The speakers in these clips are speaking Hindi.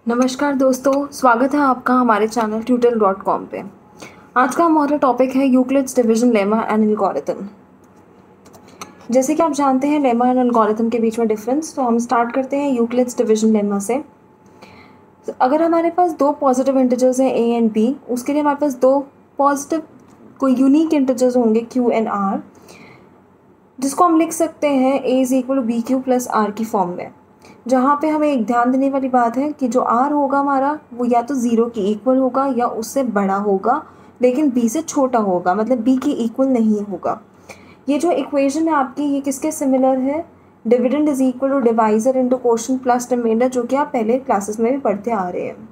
नमस्कार दोस्तों, स्वागत है आपका हमारे चैनल tutorial.com पे। आज का हमारा टॉपिक है Euclid's division lemma and algorithm. जैसे कि आप जानते हैं लेमा एंड एल्गोरिथम के बीच में डिफरेंस, तो हम स्टार्ट करते हैं यूक्लिड्स डिवीजन लेमा से। तो अगर हमारे पास दो पॉजिटिव इंटीजर्स हैं a एंड b, उसके लिए हमारे पास दो पॉजिटिव कोई यूनिक इंटीजर्स होंगे q एंड r, जिसको हम लिख सकते हैं a is equal to b q plus r की फॉर्म में। जहाँ पे हमें एक ध्यान देने वाली बात है कि जो r होगा हमारा वो या तो 0 के इक्वल होगा या उससे बड़ा होगा, लेकिन b से छोटा होगा, मतलब b के इक्वल नहीं होगा। ये जो इक्वेशन है आपकी, ये किसके सिमिलर है? Dividend is equal to divisor into quotient plus remainder, जो कि आप पहले क्लासेस में भी पढ़ते आ रहे हैं।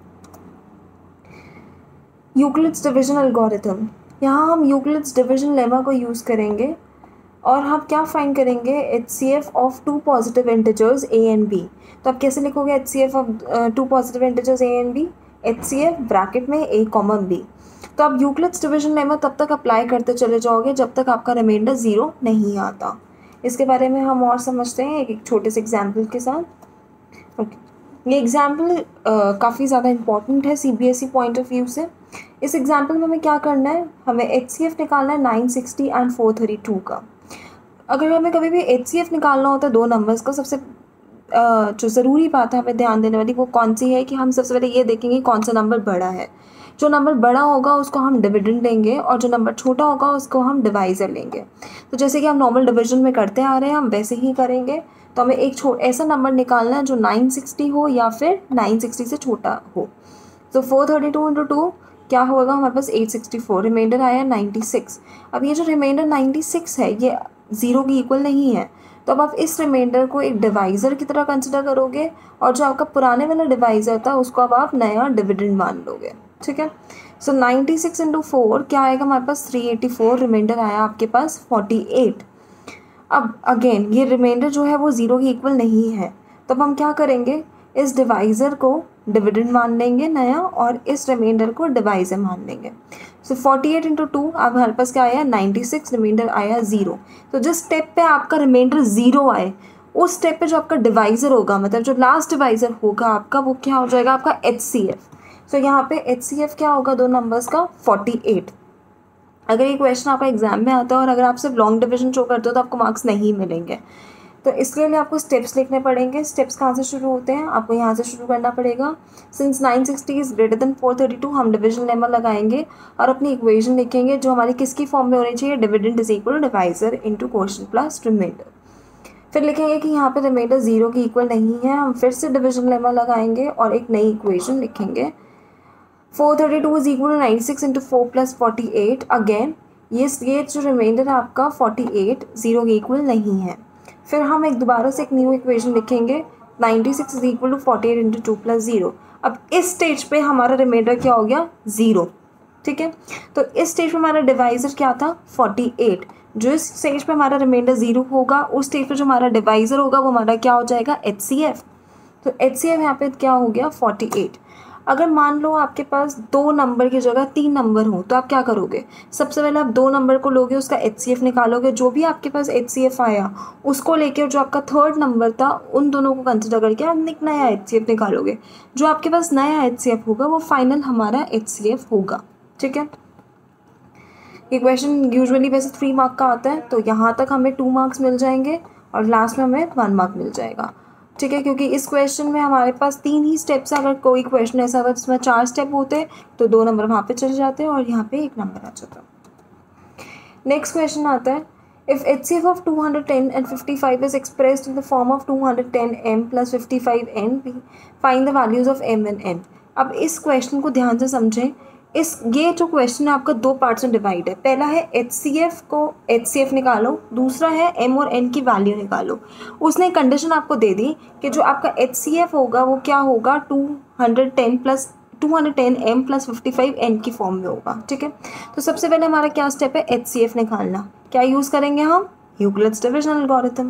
यूक्लिड्स डिवीजन एल्गोरिथम, यहाँ हम यूक्लिड्स डिवीजन लेमा को यूज़ करेंगे और हम क्या फाइंड करेंगे? HCF of two positive integers a and b। तो आप कैसे लिखोगे HCF of two positive integers a and b? HCF bracket में a कॉमा b। तो आप यूक्लिड्स डिवीजन लेमा तब तक अप्लाई करते चले जाओगे जब तक आपका रिमाइंडर 0 नहीं आता। इसके बारे में हम और समझते हैं एक छोटे से एग्जाम्पल के साथ। ये एग्जाम्पल काफ़ी ज़्यादा इम्पॉर्टेंट है CBSE पॉइंट ऑफ व्यू से। इस एग्जाम्पल में हमें क्या करना है? हमें HCF निकालना है 960 एंड 432 का। अगर हमें कभी भी HCF निकालना होता है दो नंबर्स का, सबसे जो ज़रूरी बात है हमें ध्यान देने वाली वो कौन सी है कि हम सबसे पहले ये देखेंगे कौन सा नंबर बड़ा है। जो नंबर बड़ा होगा उसको हम डिविडेंड लेंगे और जो नंबर छोटा होगा उसको हम डिवाइज़र लेंगे। तो जैसे कि हम नॉर्मल डिवीजन में करते आ रहे हैं, हम वैसे ही करेंगे। तो हमें एक ऐसा नंबर निकालना है जो 960 हो या फिर 960 से छोटा हो। तो 432 इंटू 2 क्या होगा? हमारे पास 864, रिमाइंडर आया 96। अब ये जो रिमाइंडर 96 है ये 0 की इक्वल नहीं है, तो अब आप इस रिमाइंडर को एक डिवाइज़र की तरह कंसिडर करोगे और जो आपका पुराने वाला डिवाइज़र था उसको अब आप नया डिविडेंड मान लोगे। ठीक है। सो 96 इंटू 4 क्या आएगा? हमारे पास 384, रिमाइंडर आया आपके पास 48। अब अगेन ये रिमाइंडर जो है वो 0 की इक्वल नहीं है, तो अब हम क्या करेंगे? इस डिवाइज़र को डिविडेंड मान लेंगे नया और इस रिमाइंडर को डिवाइज़र मान लेंगे। सो 48 इंटू 2, अब हमारे पास क्या आया? 96, रिमाइंडर आया 0। तो जिस स्टेप पे आपका रिमाइंडर 0 आए उस स्टेप पे जो आपका डिवाइज़र होगा, मतलब जो लास्ट डिवाइज़र होगा आपका, वो क्या हो जाएगा? आपका HCF। सो यहाँ पे HCF क्या होगा दो नंबर्स का? 48। अगर ये क्वेश्चन आपका एग्जाम में आता है और अगर आप सिर्फ लॉन्ग डिवीजन शो करते हो तो आपको मार्क्स नहीं मिलेंगे। तो इसके लिए आपको स्टेप्स लिखने पड़ेंगे। स्टेप्स कहाँ से शुरू होते हैं? आपको यहाँ से शुरू करना पड़ेगा। सिंस 960 इज ग्रेटर देन 432, हम डिवीजन लेमा लगाएंगे और अपनी इक्वेशन लिखेंगे जो हमारी किसकी फॉर्म में होनी चाहिए? Dividend is equal to divisor into quotient plus remainder. फिर लिखेंगे कि यहाँ पे रिमाइंडर 0 की इक्वल नहीं है, हम फिर से डिवीजन लेमा लगाएंगे और एक नई इक्वेशन लिखेंगे। 432 is equal to 96 into 4 plus 48। Again ये जो रिमाइंडर है आपका 48 0 के इक्वल नहीं है। फिर हम एक दोबारा से एक न्यू इक्वेशन लिखेंगे 96 is equal to 48 into 2 plus 0। अब इस स्टेज पे हमारा रिमाइंडर क्या हो गया? 0। ठीक है। तो इस स्टेज पे हमारा डिवाइज़र क्या था? 48। जो इस स्टेज पे हमारा रिमाइंडर 0 होगा उस स्टेज पे जो हमारा डिवाइज़र होगा वो हमारा क्या हो जाएगा? HCF। तो HCF यहाँ पे क्या हो गया? 48। अगर मान लो आपके पास दो नंबर की जगह 3 नंबर हो तो आप क्या करोगे? सबसे पहले आप दो नंबर को लोगे, उसका HCF निकालोगे। जो भी आपके पास HCF आया उसको लेके जो आपका थर्ड नंबर था उन दोनों को कंसिडर करके आप एक नया HCF निकालोगे। जो आपके पास नया HCF होगा वो फाइनल हमारा HCF होगा। ठीक है। ये क्वेश्चन यूजुअली वैसे 3 मार्क का आता है, तो यहाँ तक हमें 2 मार्क्स मिल जाएंगे और लास्ट में हमें 1 मार्क मिल जाएगा। ठीक है, क्योंकि इस क्वेश्चन में हमारे पास 3 ही स्टेप्स है। अगर कोई क्वेश्चन ऐसा होता जिसमें 4 स्टेप होते तो 2 नंबर वहाँ पे चले जाते हैं और यहाँ पे 1 नंबर आ जाता। नेक्स्ट क्वेश्चन आता है, if HCF of 210 and 55 is expressed in the form of 210m plus 55n, find the values of m and n। अब इस क्वेश्चन को ध्यान से समझें। ये जो क्वेश्चन है आपका 2 पार्ट्स में डिवाइड है। पहला है HCF निकालो, दूसरा है m और n की वैल्यू निकालो। उसने कंडीशन आपको दे दी कि जो आपका HCF होगा वो क्या होगा? 210m प्लस 55n की फॉर्म में होगा। ठीक है। तो सबसे पहले हमारा क्या स्टेप है? HCF निकालना। क्या यूज़ करेंगे हम? Euclid's division algorithm.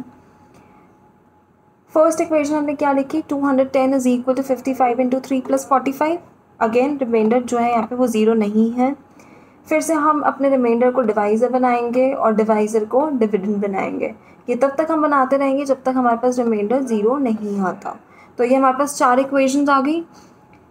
First equation हमने क्या लिखी? 210 is equal to 55 into 3 plus 45। Again remainder जो है यहाँ पे वो 0 नहीं है। फिर से हम अपने रिमाइंडर को डिवाइज़र बनाएंगे और डिवाइज़र को डिविडेंड बनाएंगे। ये तब तक हम बनाते रहेंगे जब तक हमारे पास रिमाइंडर 0 नहीं आता। तो ये हमारे पास 4 इक्वेशंस आ गई।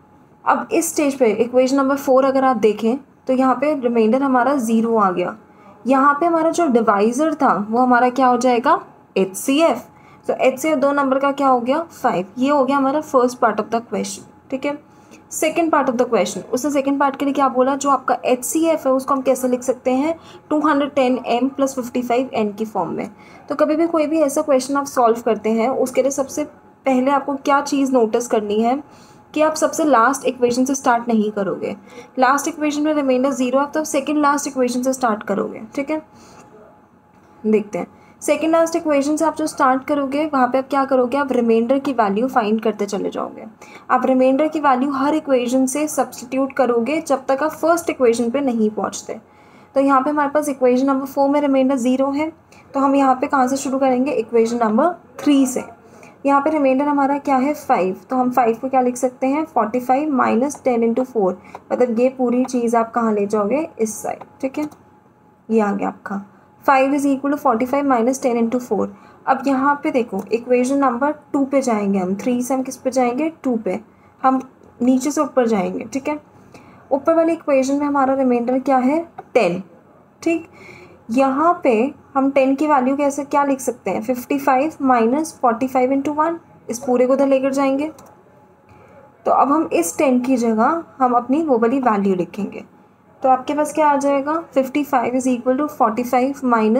अब इस स्टेज पे इक्वेशन नंबर 4 अगर आप देखें तो यहाँ पे रिमाइंडर हमारा 0 आ गया। यहाँ पे हमारा जो डिवाइज़र था वो हमारा क्या हो जाएगा, HCF। तो HCF 2 नंबर का क्या हो गया, 5। ये हो गया हमारा first part of the question. ठीक है, second part of the question, उसने सेकेंड पार्ट के लिए क्या बोला, जो आपका HCF है उसको हम कैसे लिख सकते हैं, 210m + 55n की फॉर्म में। तो कभी भी कोई भी ऐसा क्वेश्चन आप सॉल्व करते हैं उसके लिए सबसे पहले आपको क्या चीज़ नोटिस करनी है कि आप सबसे लास्ट इक्वेशन से स्टार्ट नहीं करोगे। लास्ट इक्वेशन में रिमाइंडर 0 है तो सेकेंड लास्ट इक्वेशन से स्टार्ट करोगे। ठीक है, देखते हैं सेकेंड लास्ट इक्वेशन से आप जो स्टार्ट करोगे वहाँ पे आप क्या करोगे, आप रिमाइंडर की वैल्यू फाइंड करते चले जाओगे। आप रिमाइंडर की वैल्यू हर इक्वेशन से सब्स्टिट्यूट करोगे जब तक आप फर्स्ट इक्वेशन पे नहीं पहुँचते। तो यहाँ पे हमारे पास इक्वेशन नंबर 4 में रिमाइंडर 0 है, तो हम यहाँ पे कहाँ से शुरू करेंगे, इक्वेशन नंबर 3 से। यहाँ पे रिमाइंडर हमारा क्या है, 5। तो हम 5 को क्या लिख सकते हैं, 45 - 10 × 4, मतलब ये पूरी चीज़ आप कहाँ ले जाओगे, इस साइड। ठीक है, ये आ गया आपका 5 = 45 - 10 × 4। अब यहाँ पे देखो इक्वेशन नंबर 2 पे जाएंगे हम, 3 से हम किस पे जाएंगे, 2 पे। हम नीचे से ऊपर जाएंगे। ठीक है, ऊपर वाली इक्वेशन में हमारा रिमाइंडर क्या है, 10। ठीक, यहाँ पे हम 10 की वैल्यू कैसे क्या लिख सकते हैं, 55 - 45 × 1, इस पूरे को उधर लेकर जाएंगे। तो अब हम इस 10 की जगह हम अपनी वो वाली वैल्यू लिखेंगे। तो आपके पास क्या आ जाएगा, 55 = 45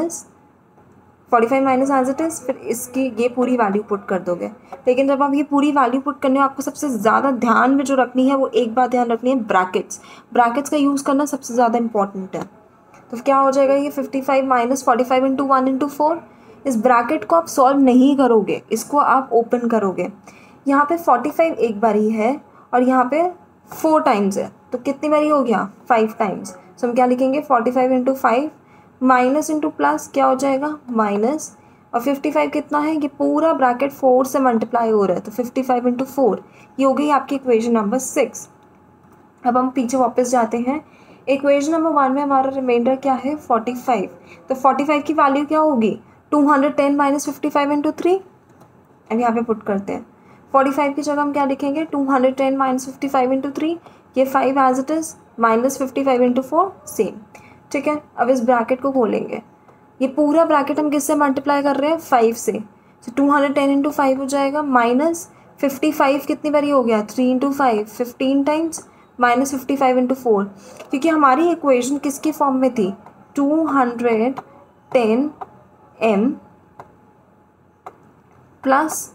माइनस एज इट इज़, फिर इसकी ये पूरी वैल्यू पुट कर दोगे। लेकिन जब आप ये पूरी वैल्यू पुट करने हो आपको सबसे ज़्यादा ध्यान में जो रखनी है वो एक बात ध्यान रखनी है, ब्रैकेट्स का यूज़ करना सबसे ज़्यादा इंपॉर्टेंट है। तो क्या हो जाएगा, ये 55 - 45 × 1 × 4। इस ब्रैकेट को आप सॉल्व नहीं करोगे, इसको आप ओपन करोगे। यहाँ पे 45 एक बारी है और यहाँ पे 4 टाइम्स है, तो कितनी बारी हो गया, 5 टाइम्स। तो हम क्या लिखेंगे, 45 × 5 माइनस इंटू प्लस क्या हो जाएगा, माइनस, और 55 कितना है, ये पूरा ब्रैकेट 4 से मल्टीप्लाई हो रहा है, तो 55 × 4, ये हो गई आपकी इक्वेशन नंबर 6। अब हम पीछे वापस जाते हैं, इक्वेशन नंबर 1 में हमारा रिमाइंडर क्या है, 45। तो 45 की वैल्यू क्या होगी, 210 - 55 × 3। अब यहाँ पे पुट करते हैं, 45 की जगह हम क्या लिखेंगे, 210 - 55 × 3, ये 5 as it is, minus 55 × 4 same. ठीक है, अब इस ब्रैकेट को खोलेंगे, ये पूरा ब्रैकेट हम किससे मल्टीप्लाई कर रहे हैं, 5 से। तो 210 × 5 हो जाएगा, माइनस 55 कितनी बारी हो गया, 3 × 5 15 टाइम्स, माइनस 55 × 4, क्योंकि हमारी इक्वेशन किसकी फॉर्म में थी, 210m +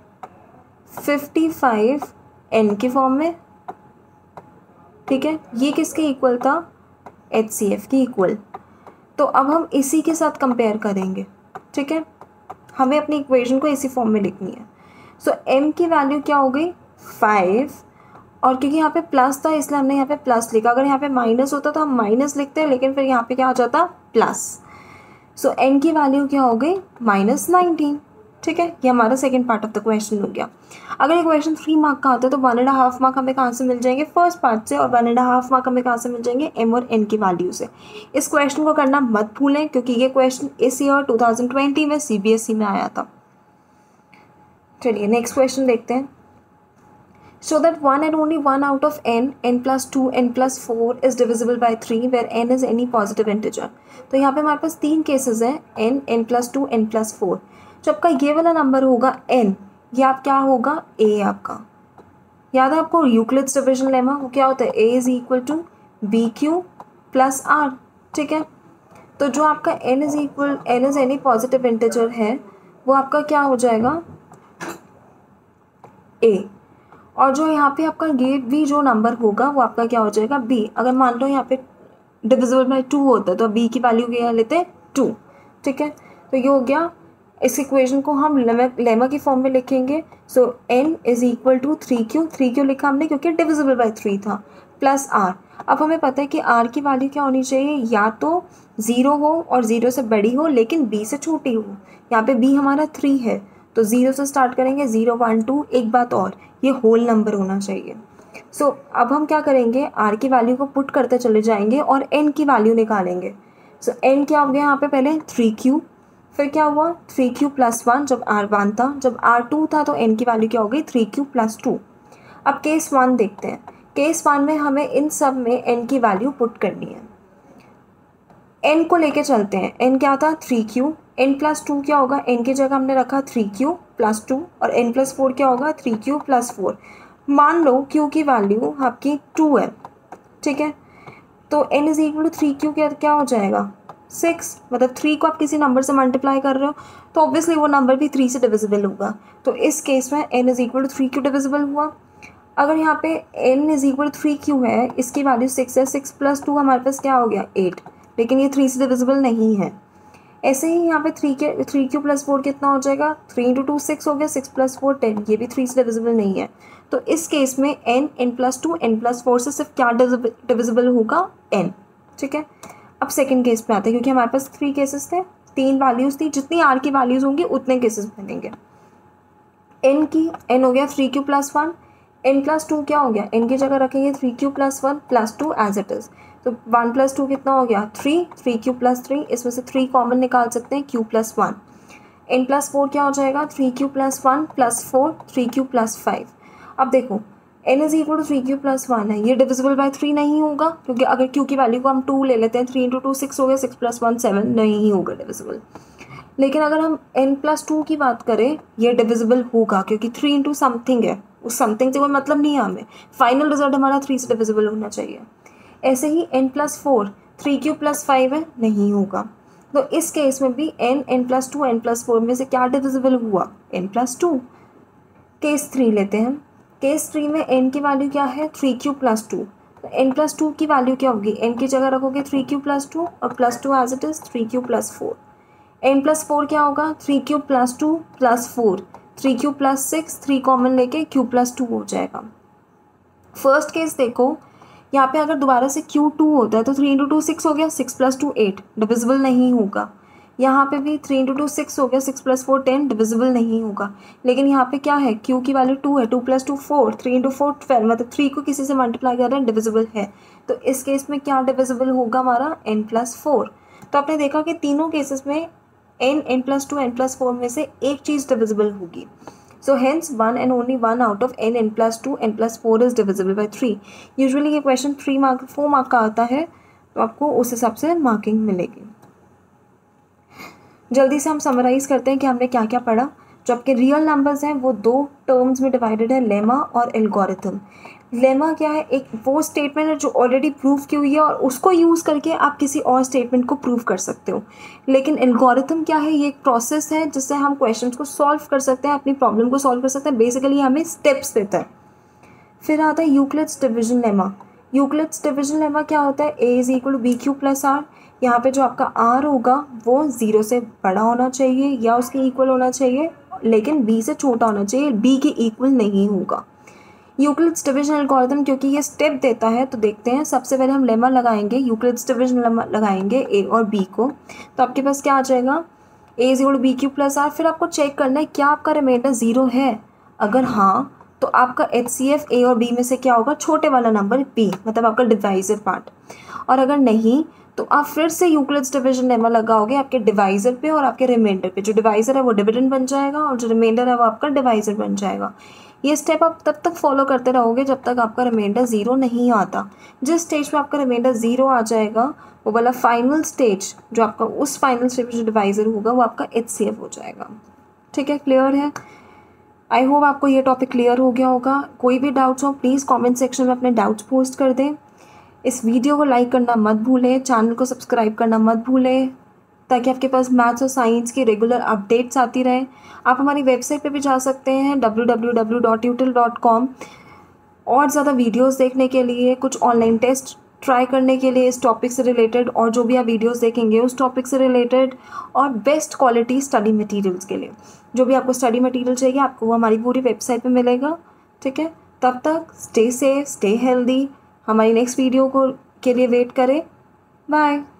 55n की फॉर्म में। ठीक है, ये किसके इक्वल था, HCF की इक्वल। तो अब हम इसी के साथ कंपेयर करेंगे। ठीक है, हमें अपनी इक्वेशन को इसी फॉर्म में लिखनी है। सो m की वैल्यू क्या हो गई, 5, और क्योंकि यहाँ पे प्लस था इसलिए हमने यहाँ पे प्लस लिखा। अगर यहाँ पे माइनस होता तो हम माइनस लिखते हैं, लेकिन फिर यहाँ पे क्या आ जाता, प्लस। सो n की वैल्यू क्या हो गई, -19। ठीक है, ये हमारा second part of the question हो गया। अगर ये क्वेश्चन 3 मार्क का आता है तो 1.5 मार्क हमें कहाँ से मिल जाएंगे, फर्स्ट पार्ट से, और 1.5 मार्क हमें कहाँ से मिल जाएंगे, m और n की वैल्यू से। इस क्वेश्चन को करना मत भूलें क्योंकि ये क्वेश्चन इस ईयर 2020 में CBSE में आया था। चलिए नेक्स्ट क्वेश्चन देखते हैं। Show that one and only one out of n + 2, n + 4 is divisible by 3 where n is any positive integer। तो यहाँ पे हमारे पास 3 केसेस हैं, n + 2, n + 4। जो आपका ये वाला नंबर होगा n, ये आप क्या होगा, a आपका। याद है आपको यूक्लिड्स डिविजन लेमा, वो क्या होता है, a = bq + r। ठीक है, तो जो आपका n is any positive integer है वो आपका क्या हो जाएगा, a। और जो यहाँ पे आपका ये भी जो नंबर होगा वो आपका क्या हो जाएगा, b। अगर मान लो यहाँ पे डिविजिबल बाय 2 होता है तो b की वैल्यू क्या लेते हैं, 2। ठीक है, तो ये हो गया। इस इक्वेशन को हम लेमा की फॉर्म में लिखेंगे। सो n = 3q लिखा हमने क्योंकि डिविजिबल बाय 3 था, प्लस r। अब हमें पता है कि r की वैल्यू क्या होनी चाहिए, या तो 0 हो और 0 से बड़ी हो लेकिन b से छोटी हो। यहाँ पे b हमारा 3 है तो 0 से स्टार्ट करेंगे, 0 1 2। एक बात और, ये होल नंबर होना चाहिए। सो अब हम क्या करेंगे, r की वैल्यू को पुट करते चले जाएंगे और n की वैल्यू निकालेंगे। सो n क्या हो गया यहाँ पे, पहले 3q, फिर क्या हुआ 3q + 1 जब r 1 था, जब r 2 था तो n की वैल्यू क्या हो गई, 3q + 2। अब केस 1 देखते हैं। केस 1 में हमें इन सब में n की वैल्यू पुट करनी है। n को लेके चलते हैं। n क्या था 3q, n+2 क्या होगा, n की जगह हमने रखा 3q+2 और n+4 क्या होगा 3q+4। मान लो q की वैल्यू आपकी 2 है, ठीक है, तो n is equal to 3q क्या हो जाएगा 6, मतलब 3 को आप किसी नंबर से मल्टीप्लाई कर रहे हो तो ऑब्वियसली वो नंबर भी 3 से डिविजिबल होगा। तो इस केस में n is equal to 3q divisible हुआ। अगर यहाँ पे n is equal to 3q है, इसकी वैल्यू 6 है, 6+2 हमारे पास क्या हो गया 8, लेकिन ये 3 से डिविजिबल नहीं है। ऐसे ही यहाँ पे 3q+4 कितना हो जाएगा, 3 × 2 6 हो गया, 6+4 10, ये भी 3 से डिविजिबल नहीं है। तो इस केस में n+2 n+4 से सिर्फ क्या डिविजिबल होगा n, ठीक है। अब सेकंड केस पे आते हैं, क्योंकि हमारे पास 3 केसेस थे, 3 वैल्यूज़ थी, जितनी r की वैल्यूज़ होंगी उतने केसेस बनेंगे। n हो गया 3q+1, n+2 क्या हो गया, n की जगह रखेंगे 3q+1+2 एज इट इज़, तो 1+2 कितना हो गया 3, 3q+3, इसमें से 3 कॉमन निकाल सकते हैं q+1। n+4 क्या हो जाएगा 3q+1+4 3q+5। अब देखो n is equal to 3q+1 है, ये डिविजिबल बाय 3 नहीं होगा, क्योंकि अगर q की वैल्यू को हम 2 ले लेते हैं, 3 × 2 6 हो गया, 6+1 7, नहीं होगा डिविजिबल। लेकिन अगर हम n+2 की बात करें, ये डिविजिबल होगा, क्योंकि 3 × समथिंग है, उस समथिंग से कोई मतलब नहीं है हमें, फाइनल रिजल्ट हमारा 3 से डिविजिबल होना चाहिए। ऐसे ही n+4 3q+5 है, नहीं होगा। तो इस केस में भी n+2 n+4 में से क्या डिविजिबल हुआ n+2। केस 3 लेते हैं। केस 3 में n की वैल्यू क्या है 3q+2, तो n+2 की वैल्यू क्या होगी, n की जगह रखोगे 3q+2 और +2 as it is 3q+4। n+4 क्या होगा 3q+2+4, 3q+6, 3 कॉमन लेके q+2 हो जाएगा। फर्स्ट केस देखो, यहाँ पे अगर दोबारा से q2 होता है तो 3 × 2 6 हो गया, 6+2 8, डिविजिबल नहीं होगा। यहाँ पे भी 3 × 2 6 हो गया, 6+4 10, डिविजिबल नहीं होगा। लेकिन यहाँ पे क्या है, q की वैल्यू 2 है, 2+2 4, 3 × 4 12, मतलब 3 को किसी से मल्टीप्लाई कर रहे हैं, डिविजिबल है। तो इस केस में क्या डिविजिबल होगा हमारा n+4। तो आपने देखा कि तीनों केसेस में n+2 n+4 में से एक चीज़ डिविजिबल होगी। So hence one and only one out of n+2 n+4 is divisible by 3। Usually ये क्वेश्चन 4 मार्क का आता है, तो आपको उस हिसाब से मार्किंग मिलेगी। जल्दी से हम समराइज़ करते हैं कि हमने क्या क्या पढ़ा। जो आपके रियल नंबर्स हैं वो 2 टर्म्स में डिवाइडेड है, लेमा और एल्गोरिथम। लेमा क्या है, एक वो स्टेटमेंट है जो ऑलरेडी प्रूव की हुई है और उसको यूज़ करके आप किसी और स्टेटमेंट को प्रूव कर सकते हो। लेकिन एल्गोरिथम क्या है, ये एक प्रोसेस है जिससे हम क्वेश्चंस को सॉल्व कर सकते हैं, अपनी प्रॉब्लम को सॉल्व कर सकते हैं। बेसिकली हमें स्टेप्स देता है। फिर आता है Euclid's division lemma. Euclid's division lemma क्या होता है, a is equal to BQ+R। यहाँ पे जो आपका r होगा वो 0 से बड़ा होना चाहिए या उसके इक्वल होना चाहिए, लेकिन b से छोटा होना चाहिए, b के इक्वल नहीं होगा। यूक्लिड्स डिविजन एल्गोरिथम क्योंकि ये स्टेप देता है, तो देखते हैं। सबसे पहले हम लेमा लगाएंगे, यूक्लिड्स डिविजन लेमा लगाएंगे a और b को, तो आपके पास क्या आ जाएगा a is equal to BQ+R। फिर आपको चेक करना है क्या आपका रिमाइंडर 0 है। अगर हाँ तो आपका HCF a और b में से क्या होगा, छोटे वाला नंबर b, मतलब आपका डिवाइजर पार्ट। और अगर नहीं तो आप फिर से यूक्लिड्स डिविजन लेमा लगाओगे आपके डिवाइजर पे और आपके रिमाइंडर पे। जो डिवाइजर है वो डिविडेंड बन जाएगा और जो रिमाइंडर है वो आपका डिवाइजर बन जाएगा। ये स्टेप आप तब तक फॉलो करते रहोगे जब तक आपका रिमाइंडर 0 नहीं आता। जिस स्टेज पे आपका रिमाइंडर 0 आ जाएगा वो वाला फाइनल स्टेज, जो आपका उस फाइनल स्टेज जो डिवाइजर होगा वो आपका HCF हो जाएगा। ठीक है, क्लियर है। आई होप आपको ये टॉपिक क्लियर हो गया होगा। कोई भी डाउट्स हो प्लीज़ कमेंट सेक्शन में अपने डाउट्स पोस्ट कर दें। इस वीडियो को लाइक करना मत भूलें, चैनल को सब्सक्राइब करना मत भूलें, ताकि आपके पास मैथ्स और साइंस की रेगुलर अपडेट्स आती रहें। आप हमारी वेबसाइट पे भी जा सकते हैं www.util.com, और ज़्यादा वीडियोस देखने के लिए, कुछ ऑनलाइन टेस्ट ट्राई करने के लिए इस टॉपिक से रिलेटेड, और जो भी आप वीडियोस देखेंगे उस टॉपिक से रिलेटेड, और बेस्ट क्वालिटी स्टडी मटेरियल्स के लिए जो भी आपको स्टडी मटेरियल चाहिए आपको वो हमारी पूरी वेबसाइट पे मिलेगा। ठीक है, तब तक स्टे सेफ, स्टे हेल्दी। हमारी नेक्स्ट वीडियो के लिए वेट करें। बाय।